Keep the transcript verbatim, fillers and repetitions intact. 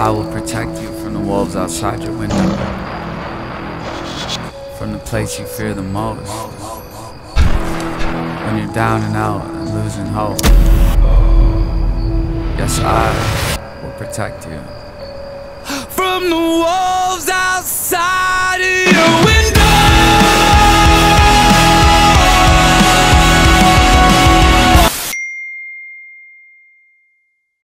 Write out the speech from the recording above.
I will protect you from the wolves outside your window, from the place you fear the most, when you're down and out and losing hope. Yes, I will protect you from the wolves outside of your window.